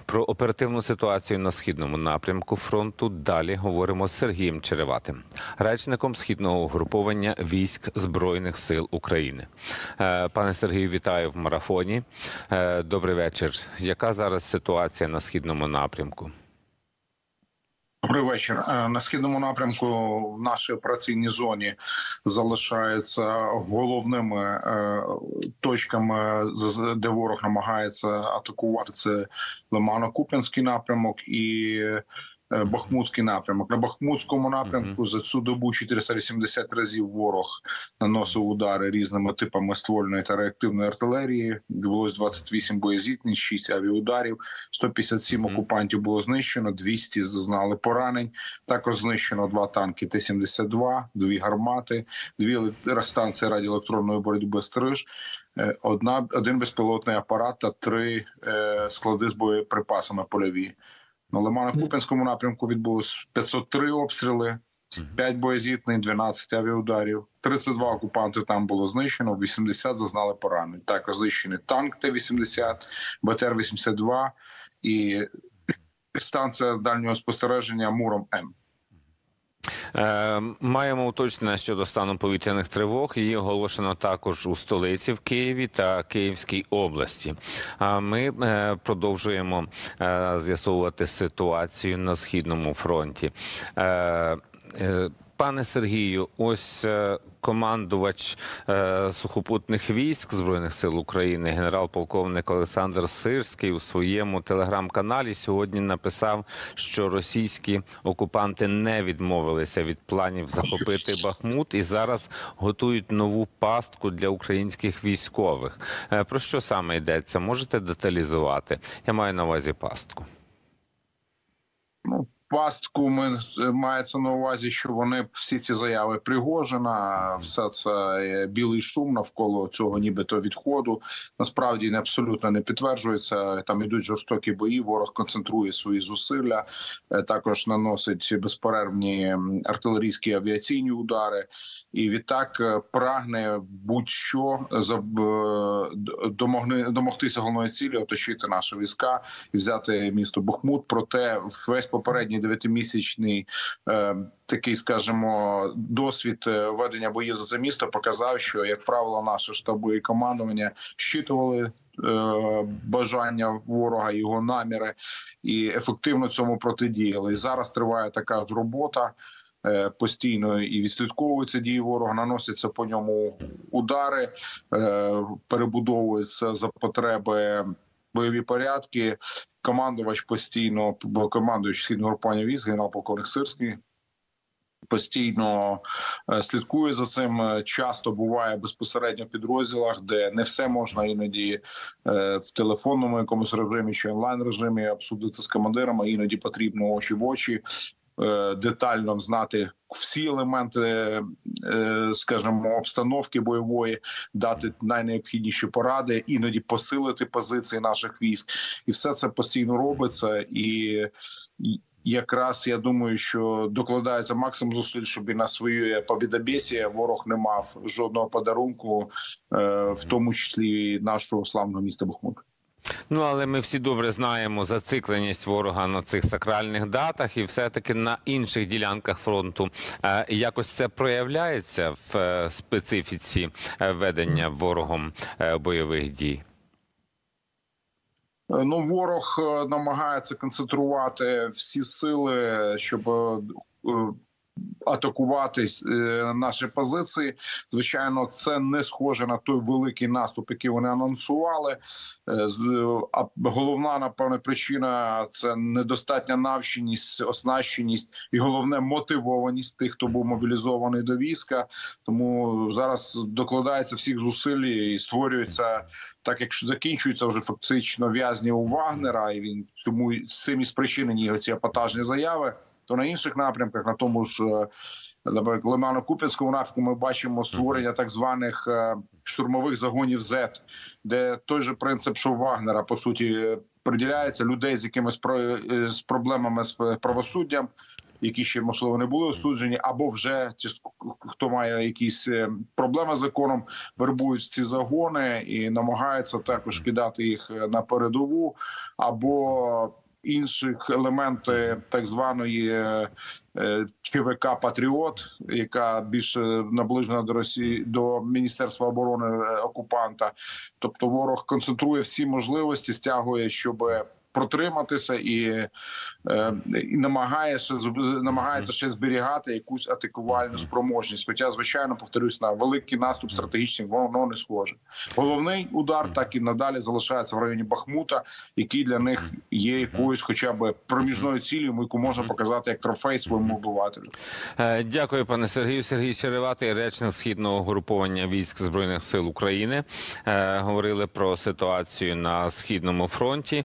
Про оперативну ситуацію на східному напрямку фронту далі говоримо з Сергієм Череватим, речником східного угруповання військ Збройних сил України. Пане Сергію, вітаю в марафоні. Добрий вечір. Яка зараз ситуація на східному напрямку? Добрий вечір. На східному напрямку в нашій операційній зоні залишаються головними точками, де ворог намагається атакувати. Це Лимано-Куп'янський напрямок і Бахмутський напрямок. На Бахмутському напрямку за цю добу 480 разів ворог наносив удари різними типами ствольної та реактивної артилерії. Відбулось 28 боєзіткнень, 6 авіаударів, 157 окупантів було знищено, 200 зазнали поранень. Також знищено 2 танки Т-72, 2 гармати, 2 станції радіоелектронної боротьби «Стриж», один безпілотний апарат та 3 склади з боєприпасами польові. На Лимано-Куп'янському напрямку відбулось 503 обстріли, 5 боєзіткнень, 12 авіаударів, 32 окупанти там було знищено, 80 зазнали поранень. Також знищений танк Т-80, БТР-82 і станція дальнього спостереження Муром-М. Маємо уточнення щодо стану повітряних тривог. Її оголошено також у столиці, в Києві та Київській області. А ми продовжуємо з'ясовувати ситуацію на Східному фронті. Пане Сергію, ось командувач сухопутних військ Збройних сил України, генерал-полковник Олександр Сирський у своєму телеграм-каналі сьогодні написав, що російські окупанти не відмовилися від планів захопити Бахмут і зараз готують нову пастку для українських військових. Про що саме йдеться? Можете деталізувати? Я маю на увазі пастку. Пастку мається на увазі, що вони всі ці заяви Пригожина, все це білий шум навколо цього нібито відходу. Насправді абсолютно не підтверджується. Там ідуть жорстокі бої, ворог концентрує свої зусилля, також наносить безперервні артилерійські авіаційні удари. І відтак прагне будь-що домогтися головної цілі, оточити наші війська і взяти місто Бахмут. Проте весь попередній 9-місячний такий, скажімо, досвід ведення боїв за це місто показав, що, як правило, наші штаби і командування щитували бажання ворога, його наміри і ефективно цьому протидіяли. І зараз триває така ж робота постійно і відслідковуються дії ворога, наносяться по ньому удари, перебудовуються за потреби бойові порядки. Командувач постійно, командуючий східного угруповання військ, генерал-полковник Сирський, постійно слідкує за цим. Часто буває безпосередньо в підрозділах, де не все можна іноді в телефонному якомусь режимі чи онлайн-режимі обсудити з командирами. Іноді потрібно очі в очі, детально знати всі елементи, скажімо, обстановки бойової, дати найнеобхідніші поради, іноді посилити позиції наших військ. І все це постійно робиться. І якраз я думаю, що докладається максимум зусиль, щоб і на своє побєдобєсія ворог не мав жодного подарунку, в тому числі і нашого славного міста Бахмут. Ну, але ми всі добре знаємо зацикленість ворога на цих сакральних датах і все-таки на інших ділянках фронту. Якось це проявляється в специфіці ведення ворогом бойових дій? Ну, ворог намагається концентрувати всі сили, щоб атакувати наші позиції. Звичайно, це не схоже на той великий наступ, який вони анонсували. А головна, напевно, причина – це недостатня навченість, оснащеність і, головне, мотивованість тих, хто був мобілізований до війська. Тому зараз докладається всіх зусиль і створюється, так як закінчуються вже фактично в'язні у Вагнера, і він цим і спричинені його ці епатажні заяви, то на інших напрямках, на тому ж Лимано-Куп'янському напрямку, ми бачимо створення так званих штурмових загонів Z, де той же принцип, що у Вагнера, по суті, приділяється людей з якимись з проблемами з правосуддям, які ще можливо не були осуджені, або вже ті, хто має якісь проблеми з законом, вербують в ці загони і намагаються також кидати їх на передову, або інших елементи так званої ЧВК Патріот, яка більш наближена до Росії, до Міністерства оборони окупанта. Тобто ворог концентрує всі можливості, стягує, щоб протриматися і намагається ще зберігати якусь атакувальну спроможність. Хоча, звичайно, повторюсь, на великий наступ стратегічний воно не схоже. Головний удар так і надалі залишається в районі Бахмута, який для них є якоюсь хоча б проміжною ціллю, яку можна показати як трофей своєму обивателю. Дякую, пане Сергію. Сергій Череватий, речник Східного угруповання військ Збройних сил України. Говорили про ситуацію на Східному фронті.